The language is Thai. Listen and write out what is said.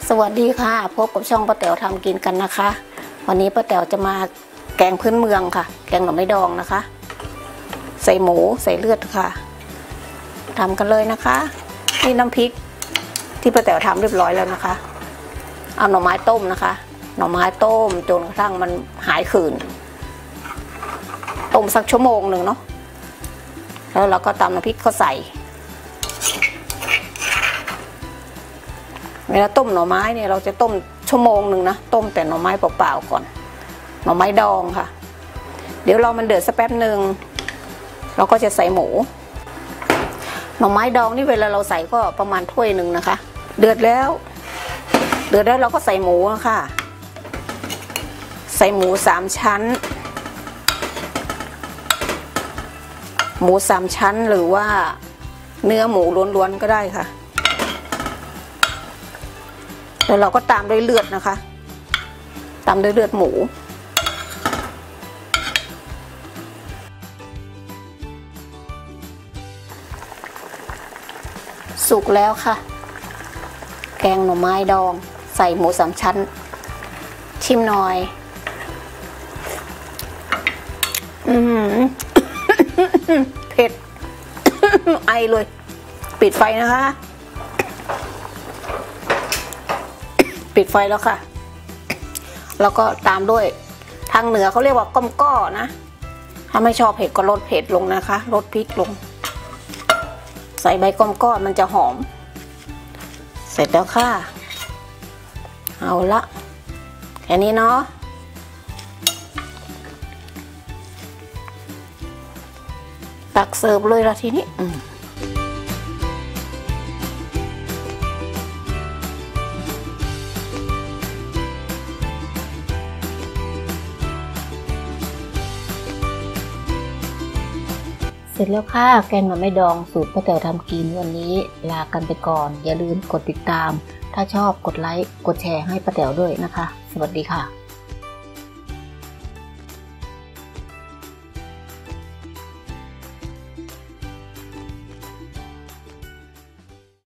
สวัสดีค่ะพบกับช่องป้าแต๋วทำกินกันนะคะวันนี้ป้าแต๋วจะมาแกงพื้นเมืองค่ะแกงหน่อไม้ดองนะคะใส่หมูใส่เลือดค่ะทำกันเลยนะคะนี่น้ำพริกที่ป้าแต๋วทำเรียบร้อยแล้วนะคะเอาหน่อไม้ต้มนะคะหน่อไม้ต้มจนกระทั่งมันหายขื่นต้มสักชั่วโมงหนึ่งเนาะแล้วเราก็ตำน้ำพริกเขาใส่เวลาต้มหน่อไม้เนี่ยเราจะต้มชั่วโมงหนึ่งนะต้มแต่หน่อไม้เปล่าๆก่อนหน่อไม้ดองค่ะเดี๋ยวเรามันเดือดสักแป๊บหนึ่งเราก็จะใส่หมูหน่อไม้ดองนี่เวลาเราใส่ก็ประมาณถ้วยหนึ่งนะคะเดือดแล้วเราก็ใส่หมูนะคะใส่หมู3 ชั้นหมู3 ชั้นหรือว่าเนื้อหมูล้วนๆก็ได้ค่ะแล้วเราก็ตามด้วยเลือดนะคะตามด้วยเลือดหมูสุกแล้วค่ะแกงหน่อไม้ดองใส่หมู3 ชั้นชิมหน่อยเผ็ด ไอเลยปิดไฟนะคะปิดไฟแล้วค่ะแล้วก็ตามด้วยทางเหนือเขาเรียกว่าก้อมก้อนะถ้าไม่ชอบเผ็ดก็ลดเผ็ดลงนะคะลดพริกลงใส่ใบก้อมก้อมันจะหอมเสร็จแล้วค่ะเอาละแค่นี้เนาะตักเสิร์ฟเลยละทีนี้เสร็จแล้วค่ะแกงหน่อไม้ดองสูตรป้าแต๋วทำกินวันนี้ลากันไปก่อนอย่าลืมกดติดตามถ้าชอบกดไลค์กดแชร์ให้ป้าแต๋วด้วยนะคะสวัสดีค่ะ